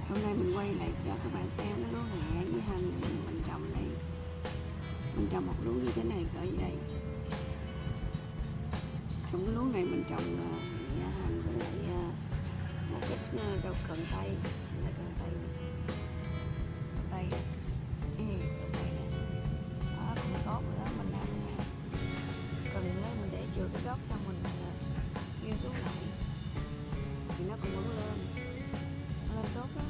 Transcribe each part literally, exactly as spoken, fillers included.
Hôm nay mình quay lại cho các bạn xem cái lúa hẹ với hành mình trồng đây. Mình trồng một lúa như thế này cỡ vậy. Trong cái lúa này mình trồng hẹ, hành với lại một ít rau cần tây, là cần tây này. Cần tây, ừ, cần tây này. Đó, cũng tốt rồi đó, mình ăn cần đó, mình để chừa cái gốc xong mình kêu xuống lại thì nó cũng vẫn lên, lên tốt đó.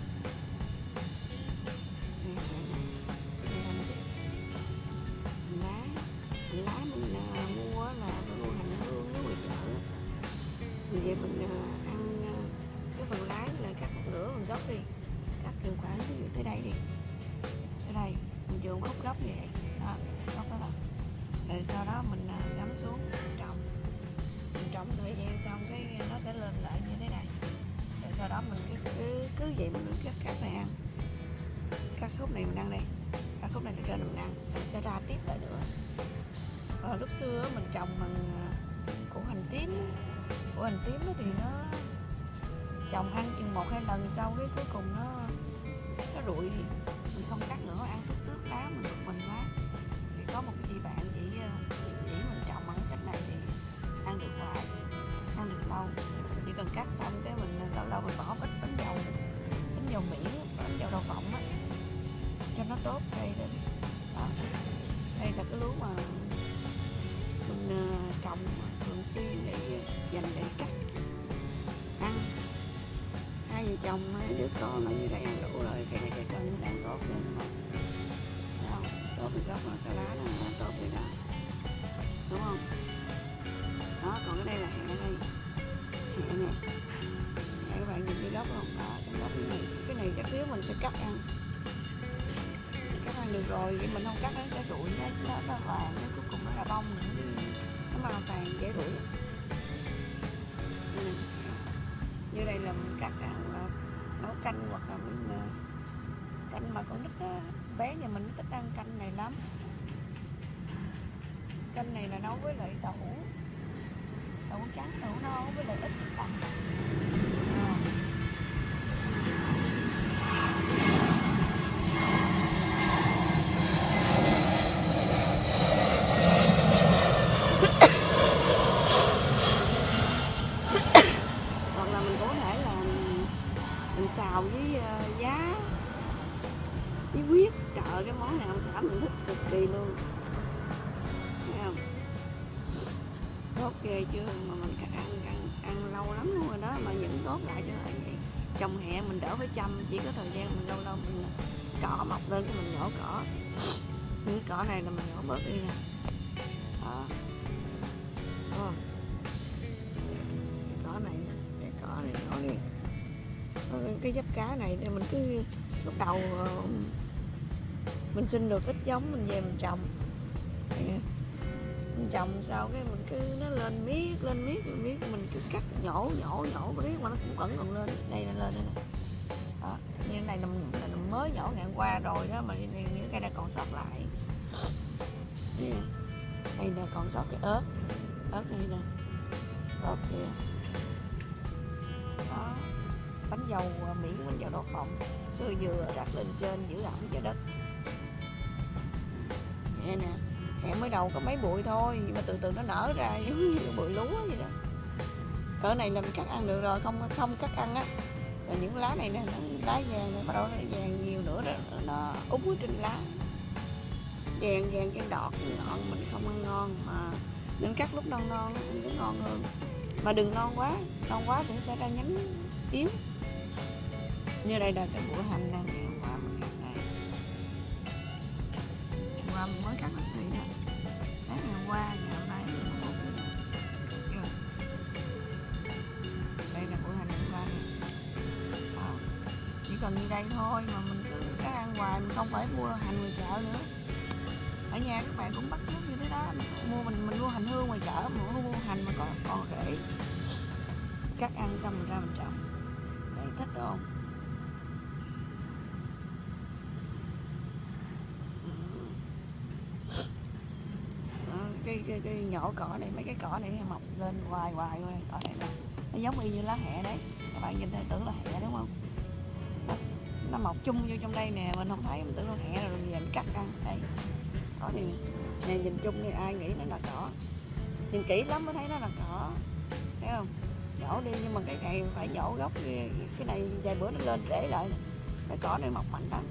Lá, lá mình mua là mua hành hương ở ngoài chợ. Về mình ăn cái phần lá là cắt một nửa phần gốc đi, cắt chừng khoảng tới đây đi, tới đây mình chừa khúc gốc như vậy đó, gốc đó là rồi sau đó mình gắm xuống trồng, mình trồng thời gian xong cái nó sẽ lên lại như thế này. Rồi sau đó mình cứ cứ, cứ vậy mình cắt cắt này ăn, cắt khúc này mình ăn đây, cắt khúc này để trên mình ăn, rồi sẽ ra tiếp lại nữa. Và lúc xưa mình trồng bằng củ hành tím, củ hành tím thì nó trồng ăn chừng một hai lần sau cái cuối cùng nó nó rụi đi, mình không cắt nữa, ăn tước tước lá mình bực mình quá. Thì có một cái chị bạn chỉ chỉ mình trồng bằng cái cách này thì ăn được hoài, ăn được lâu. Chỉ cần cắt xong cái mình lâu lâu mình bỏ ít bánh dầu, bánh dầu Mỹ, bánh dầu đậu phộng á cho nó tốt. Đây đây, đó. Đây là cái lúa mà mình trồng thường xuyên để dành để cắt ăn. Hai vợ chồng hai đứa con nó như đây ăn đủ rồi, cái này cái con nó đang tốt lên đúng không? Đó, tốt cái gốc là cái lá nó tốt rồi đó, đúng không? Đó, còn cái đây là hẹ đây, hẹ nè, hẹ các bạn nhìn cái gốc không? Đó, cái gốc này, cái này chắc xíu mình sẽ cắt ăn, cắt ăn được rồi, vậy mình không cắt nó sẽ rụi, nó nó, nó vàng, nó cuối cùng nó là bông nữa, nó màu vàng dễ rụi. Ừ. Như đây là mình cắt ăn nấu canh hoặc là mình canh mà con nít á, bé nhà mình thích ăn canh này lắm. Canh này là nấu với lại đậu hũ, đậu hũ trắng, đậu hũ nâu với lại ít thịt bằm. Hoặc là mình có thể là mình xào với uh, giá với huyết, trời cái món này ông xã mình thích cực kỳ luôn, thấy không? Tốt ghê chưa, mà mình ăn, ăn, ăn lâu lắm luôn rồi đó mà vẫn tốt lại cho lại vậy. Trồng hẹ mình đỡ phải chăm, chỉ có thời gian mình lâu lâu mình cỏ mọc lên cái mình nhổ cỏ, những cái cỏ này là mình nhổ bớt đi nè, đó, đúng không? Cái cỏ này, cái cỏ này nhổ đi. Cái giáp cá này thì mình cứ lúc đầu mình xin được ít giống mình về mình trồng, mình trồng sau cái mình cứ nó lên miết lên miết lên miết mình cứ cắt nhổ nhổ nhổ riết mà nó cũng vẫn còn lên. Đây là lên đây nè, đó, như này là mình, là mình mới nhổ ngày hôm qua rồi đó mà những cây này còn sót lại. Đây là còn sót cái ớt, ớt này nè, ớt kìa, đó. Bánh dầu Mỹ, bánh dầu đậu phộng, sữa dừa rắc lên trên giữ ẩm cho đất. Hẹ nè, hẹ mới đầu có mấy bụi thôi nhưng mà từ từ nó nở ra giống như bụi lúa vậy đó. Cỡ này là mình cắt ăn được rồi, không không cắt ăn á. Rồi những lá này nè, lá vàng này bắt đầu nó vàng nhiều nữa đó, nó úng ở trên lá. Vàng vàng trên đọt ngọn mình không ăn ngon mà nên cắt lúc non non nó cũng sẽ ngon hơn. Mà đừng non quá, non quá thì sẽ ra nhánh yếu. Như đây là cái bụi hành đang ngày hôm qua mình cắt đây. Hôm qua mình mới cắt được này đó. Sáng ngày hôm qua, ngày hôm nay mình có bụi này. Chưa? Đây là bụi hành hôm qua này. À, chỉ cần như đây thôi mà mình cứ cắt ăn hoài, mình không phải mua hành ngoài chợ nữa. Ở nhà các bạn cũng bắt chước như thế đó, mình mua mình mình mua hành hương ngoài chợ, mình không mua hành mà còn còn rễ. Cắt ăn xong mình ra mình trồng. Đây thích không? Cái, cái, cái nhỏ cỏ này, mấy cái cỏ này mọc lên hoài hoài rồi, cỏ này nè, nó giống y như lá hẹ đấy, các bạn nhìn thấy tưởng là hẹ đúng không? Đó. nó mọc chung vô trong đây nè, mình không thấy, mình tưởng nó hẹ rồi mình về mình cắt ăn. Đây, cỏ này nè, nhìn chung thì ai nghĩ nó là cỏ, nhìn kỹ lắm mới thấy nó là cỏ, thấy không? Nhổ đi, nhưng mà cái này phải nhổ gốc, cái, cái này vài bữa nó lên để lại, cái cỏ này mọc mạnh lắm.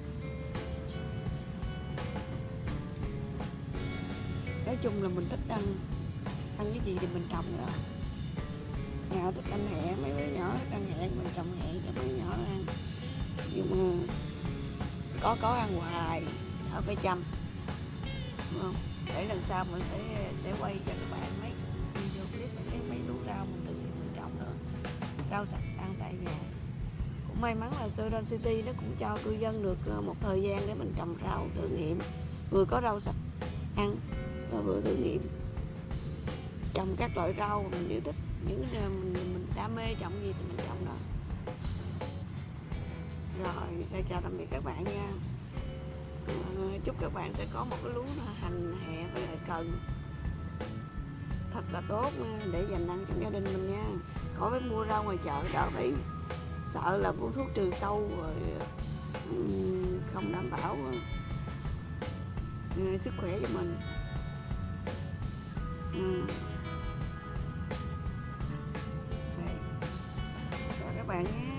Nói chung là mình thích ăn ăn cái gì thì mình trồng đó. Nhà thích ăn hẹ, mấy đứa nhỏ thích ăn hẹ, mình trồng hẹ cho mấy đứa nhỏ ăn. Nhưng mà có có ăn hoài, ở phải chăm, đúng không? Để lần sau mình sẽ sẽ quay cho các bạn mấy video clip mấy mấy lúa rau mình tự mình trồng nữa, rau sạch ăn tại nhà. Cũng may mắn là Sơ Đan City nó cũng cho cư dân được một thời gian để mình trồng rau thử nghiệm, vừa có rau sạch ăn và vừa thử nghiệm trồng các loại rau mình yêu thích, những mình, mình đam mê trồng gì thì mình trồng đó. Rồi, sẽ chào tạm biệt các bạn nha. À, chúc các bạn sẽ có một cái lúa hành hẹ với lại cần thật là tốt để dành ăn trong gia đình mình nha. Khỏi phải mua rau ngoài chợ, đỡ phải sợ là mua thuốc trừ sâu rồi không đảm bảo sức khỏe cho mình. Ừ. Rồi các bạn nhé.